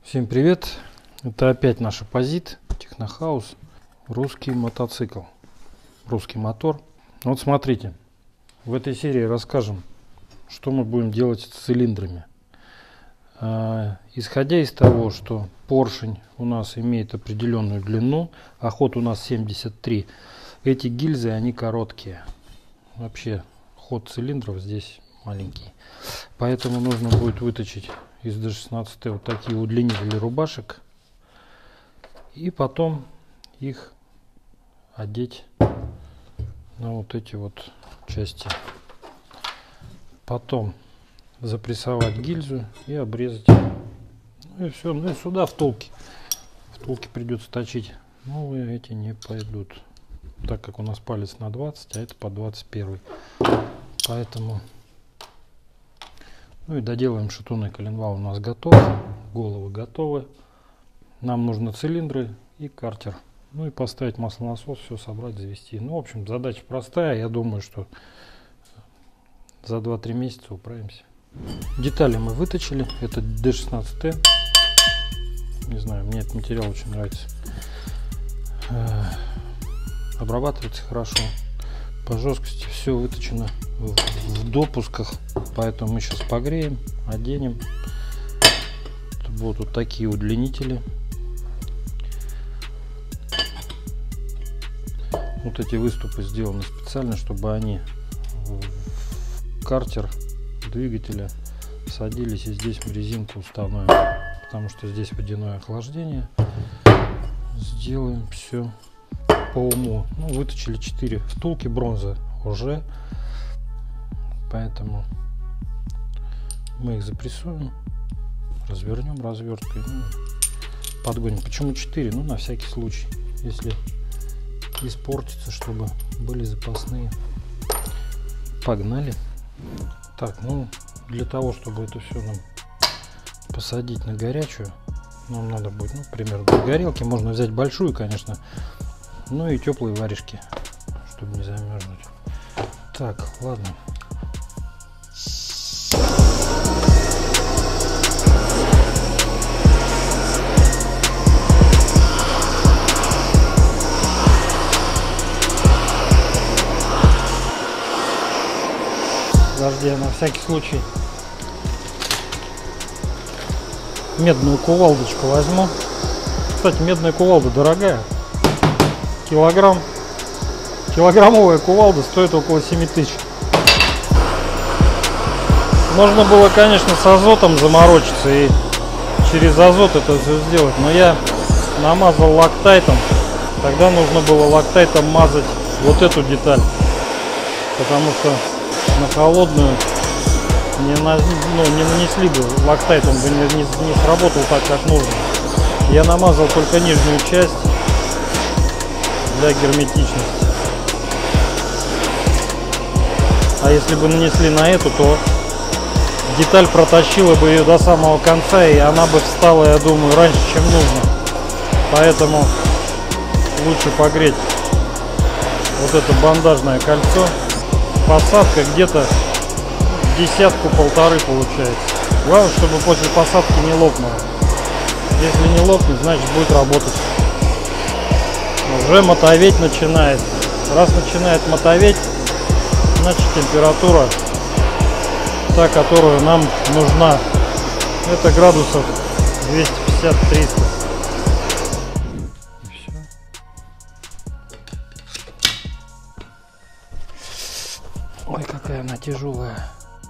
Всем привет! Это опять наш оппозит, Технохаус, русский мотоцикл, русский мотор. Вот смотрите, в этой серии расскажем, что мы будем делать с цилиндрами. Исходя из того, что поршень у нас имеет определенную длину, а ход у нас 73, эти гильзы, они короткие. Вообще ход цилиндров здесь маленький. Поэтому нужно будет выточить из D16 вот такие удлинители рубашек и потом их одеть на вот эти вот части. Потом запрессовать гильзу и обрезать. Ну и все. Ну и сюда втулки. Втулки придется точить. Новые эти не пойдут, так как у нас палец на 20, а это по 21. Поэтому... Ну и доделаем шатуны. Коленвал у нас готов, головы готовы. Нам нужны цилиндры и картер. Ну и поставить маслонасос, все собрать, завести. Ну, в общем, задача простая. Я думаю, что за 2-3 месяца управимся. Детали мы выточили. Это D16T. Не знаю, мне этот материал очень нравится. Обрабатывается хорошо. По жесткости все выточено в допусках, поэтому мы сейчас погреем, оденем. Это будут вот такие удлинители. Вот эти выступы сделаны специально, чтобы они в картер двигателя садились, и здесь мы резинку установим, потому что здесь водяное охлаждение. Сделаем все по уму. Ну, выточили 4 втулки, бронза уже, поэтому мы их запрессуем, развернем разверткой, ну, подгоним. Почему 4? Ну, на всякий случай, если испортится, чтобы были запасные. Погнали. Так, ну, для того, чтобы это все нам посадить на горячую, нам надо будет, ну, примерно для горелки. Можно взять большую, конечно. Ну и теплые варежки, чтобы не замерзнуть. Так, ладно. Подожди, я на всякий случай медную кувалдочку возьму. Кстати, медная кувалда дорогая. Килограммовая кувалда стоит около 7000. Можно было, конечно, с азотом заморочиться и через азот это все сделать, но я намазал лактайтом. Тогда нужно было лактайтом мазать вот эту деталь, потому что на холодную не нанесли бы лактайт, он бы не сработал так, как нужно. Я намазал только нижнюю часть для герметичности. А если бы нанесли на эту, то деталь протащила бы ее до самого конца, и она бы встала, я думаю, раньше, чем нужно. Поэтому лучше погреть вот это бандажное кольцо. Посадка где-то десятку-полторы получается. Главное, чтобы после посадки не лопнуло. Если не лопнет, значит будет работать. Уже мотоветь начинает. Раз начинает мотоветь, значит температура та, которую нам нужна. Это градусов 250-300. И все. Ой, какая она тяжелая.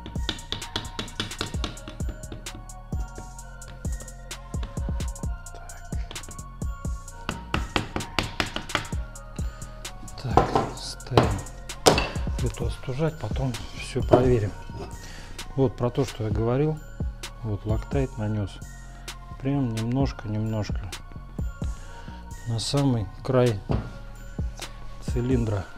Так, ставим эту остужать, потом все проверим. Вот про то, что я говорил. Вот лактайт нанес. Прям немножко на самый край цилиндра.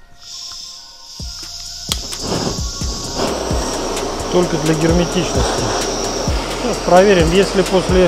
Только для герметичности. Сейчас проверим. Если после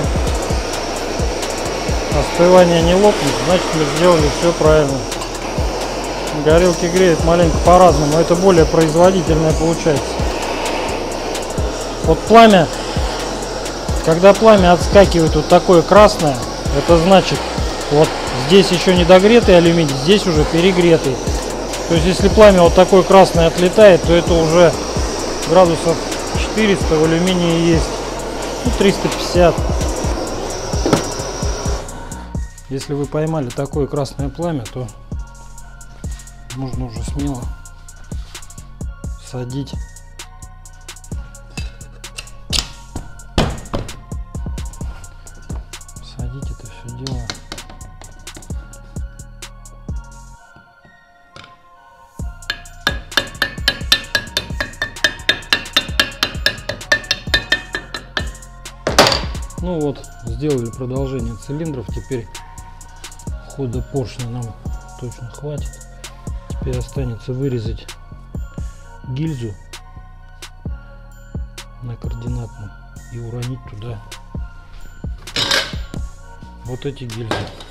остывания не лопнет, значит мы сделали все правильно. Горелки греют маленько по-разному, это более производительное получается. Вот пламя когда пламя отскакивает вот такое красное, это значит, вот здесь еще не догретый алюминий, здесь уже перегретый. То есть если пламя вот такое красное отлетает, то это уже градусов 400 в алюминии есть, ну, 350. Если вы поймали такое красное пламя, то можно уже смело садить. Садить это все дело. Ну вот, сделали продолжение цилиндров. Теперь хода поршня нам точно хватит. Теперь останется вырезать гильзу на координатном и уронить туда вот эти гильзы.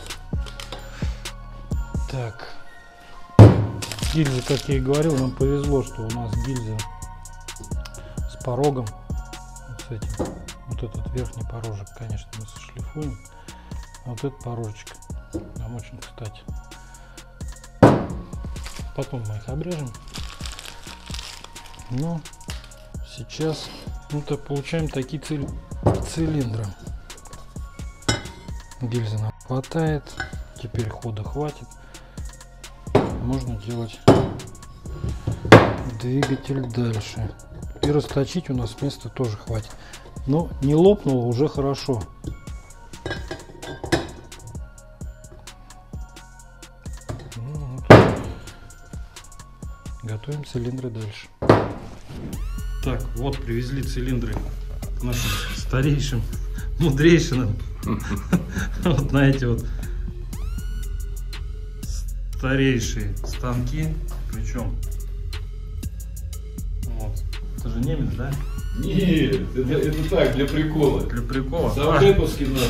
Так, гильзы, как я и говорил, нам повезло, что у нас гильза с порогом, вот с этим. Вот этот верхний порожек, конечно, мы сошлифуем. А вот этот порожечек нам очень кстати. Потом мы их обрежем. Но сейчас это получаем такие цилиндры. Гильзы нам хватает. Теперь хода хватит. Можно делать двигатель дальше. И расточить у нас места тоже хватит. Но не лопнуло, уже хорошо. Ну, вот. Готовим цилиндры дальше. Так, вот привезли цилиндры нашим старейшим, мудрейшим. Вот на эти вот старейшие станки. Причем, вот, это же немец, да? Нет, это так, для прикола. Для прикола? Савдеповский наш.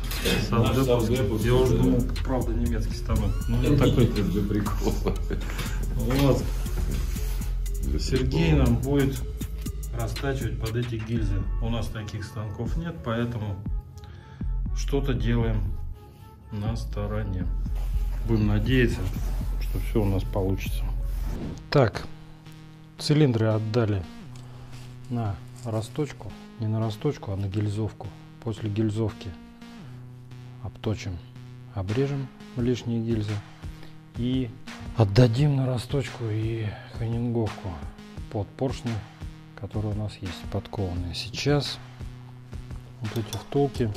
Я уже думал, правда, немецкий станок. Ну, вот такой для прикола. Вот. Сергей нам будет растачивать под эти гильзы. У нас таких станков нет, поэтому что-то делаем на стороне. Будем надеяться, что все у нас получится. Так, цилиндры отдали на расточку, не на расточку, а на гильзовку. После гильзовки обточим, обрежем лишние гильзы и отдадим на расточку и ханинговку под поршни, которые у нас есть подкованные. Сейчас вот эти втулки,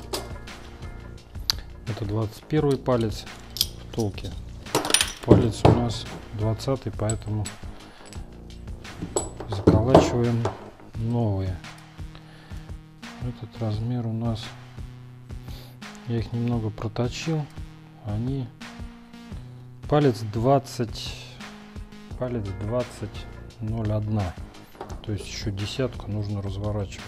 это 21 палец втулки, палец у нас 20, поэтому заколачиваем новые. Этот размер у нас, я их немного проточил, они палец 20, палец 20,01, то есть еще десятку нужно разворачивать.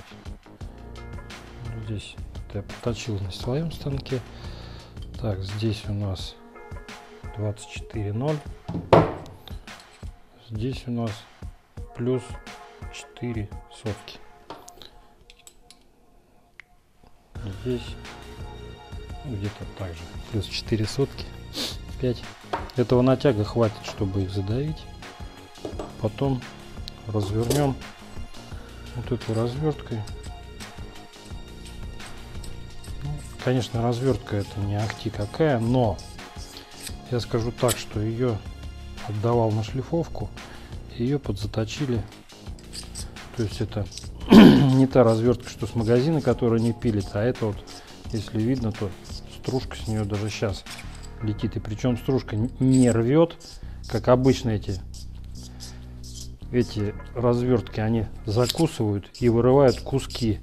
Здесь это я проточил на своем станке. Так, здесь у нас 24,0, здесь у нас плюс 4 сотки. Здесь где-то так же плюс 4 сотки, 5. Этого натяга хватит, чтобы их задавить. Потом развернем вот этой разверткой. Ну, конечно, развертка это не ахти какая, но я скажу так, что ее отдавал на шлифовку, ее подзаточили. То есть это не та развертка, что с магазина, которая не пилится, а это вот, если видно, то стружка с нее даже сейчас летит. И причем стружка не рвет, как обычно эти развертки, они закусывают и вырывают куски.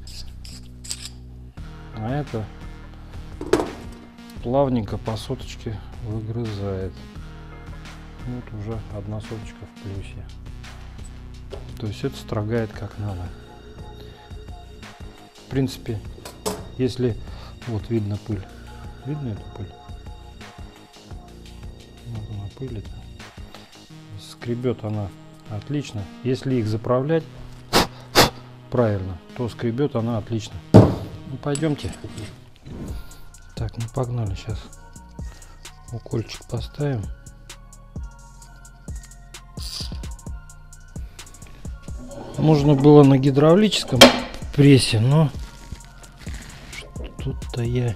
А это плавненько по соточке выгрызает. Вот уже одна соточка в плюсе. То есть это строгает как надо. В принципе, если вот видно пыль, видно эту пыль? Вот она пылит. Скребет она отлично. Если их заправлять правильно, то скребет она отлично. Ну, пойдемте. Так, ну погнали, сейчас укольчик поставим. Можно было на гидравлическом прессе, но тут-то я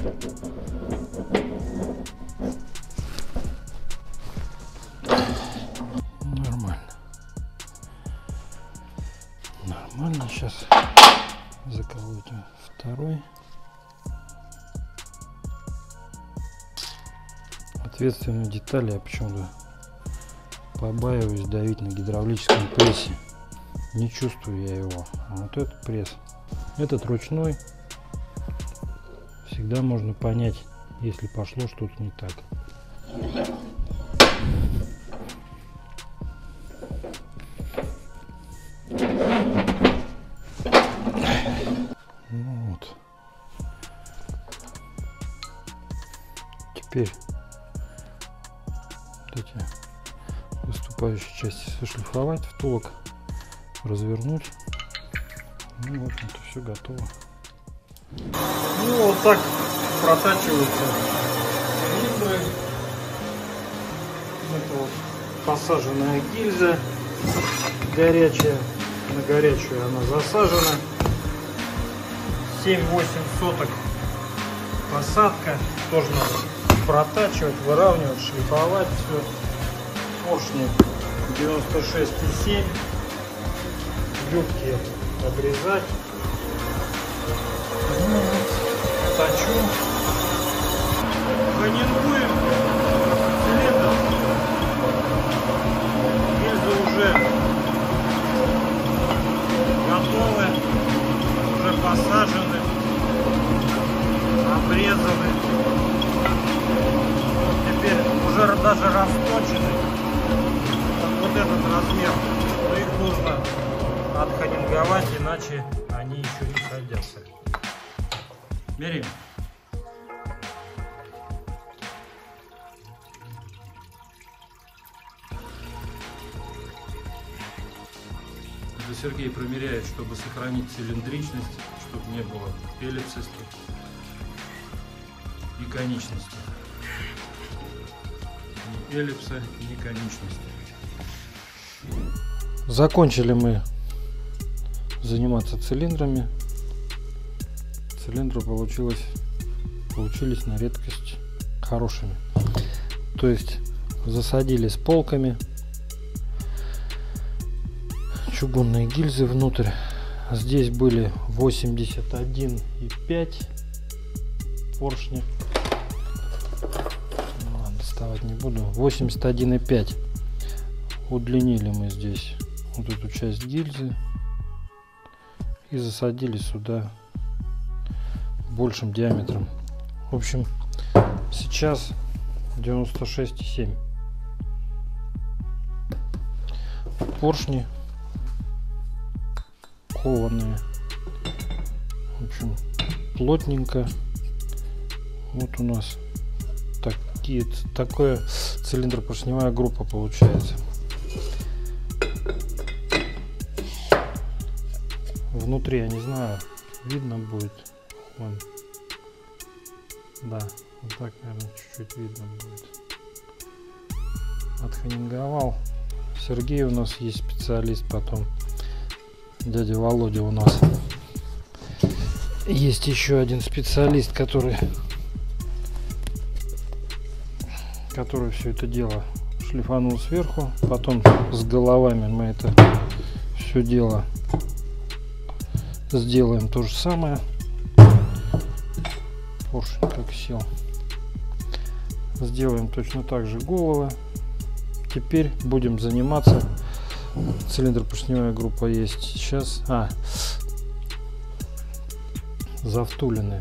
нормально. Сейчас заколотим второй. Ответственные детали я почему-то побаиваюсь давить на гидравлическом прессе. Не чувствую я его. А вот этот пресс, этот ручной, всегда можно понять, если пошло что-то не так. Ну вот. Теперь вот эти выступающие части сошлифовать, втулок развернуть. Ну вот, это все готово. Ну вот так протачиваются цилиндры. Это вот посаженная гильза горячая. На горячую она засажена. 7-8 соток посадка. Тоже надо протачивать, выравнивать, шлифовать все. Поршни 96,7. Юбки обрезать. Точу. Ханинкуем цилиндр. Гильзы уже готовы, уже посажены, обрезаны. Теперь уже даже расточены. Вот этот размер. Но их нужно отханинговать, иначе они еще не садятся. Меряем. Это Сергей промеряет, чтобы сохранить цилиндричность, чтобы не было эллипсисов и конечности. Ни эллипса, ни конечности. Закончили мы заниматься цилиндрами. Цилиндры получились на редкость хорошими. То есть засадили с полками, чугунные гильзы внутрь. Здесь были 81,5 поршни. Ну, ладно, доставать не буду. 81,5. Удлинили мы здесь вот эту часть гильзы и засадили сюда большим диаметром. В общем, сейчас 96,7. Поршни кованые. В общем, плотненько. Вот у нас такое цилиндропоршневая группа получается. Внутри, я не знаю, видно будет. Вон. Да, вот так, наверное, чуть-чуть видно будет. Отханинговал. Сергей у нас есть специалист, потом дядя Володя у нас. Есть еще один специалист, который все это дело шлифанул сверху. Потом с головами мы это все дело сделаем то же самое. Поршень как сел. Сделаем точно так же головы. Теперь будем заниматься. Цилиндропоршневая группа есть сейчас. Завтулены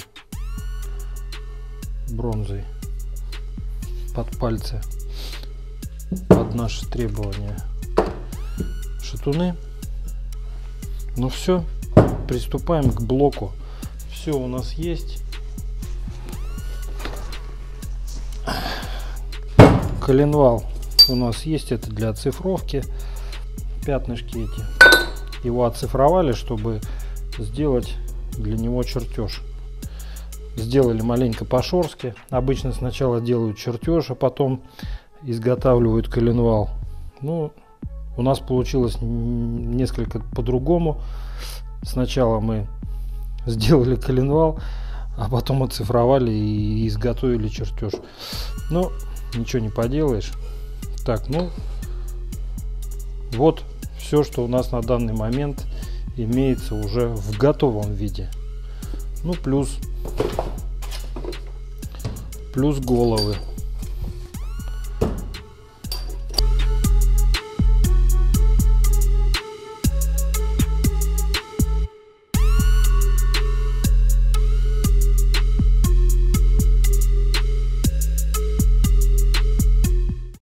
бронзой под пальцы, под наши требования шатуны. Ну все, приступаем к блоку. Все у нас есть. Коленвал у нас есть, это для оцифровки. Пятнышки эти его оцифровали, чтобы сделать для него чертеж. Сделали маленько по-шорски. Обычно сначала делают чертеж, а потом изготавливают коленвал. Ну, у нас получилось несколько по-другому. Сначала мы сделали коленвал, а потом оцифровали и изготовили чертеж. Ну, ничего не поделаешь. Так, ну, вот все, что у нас на данный момент имеется уже в готовом виде. Ну, плюс головы.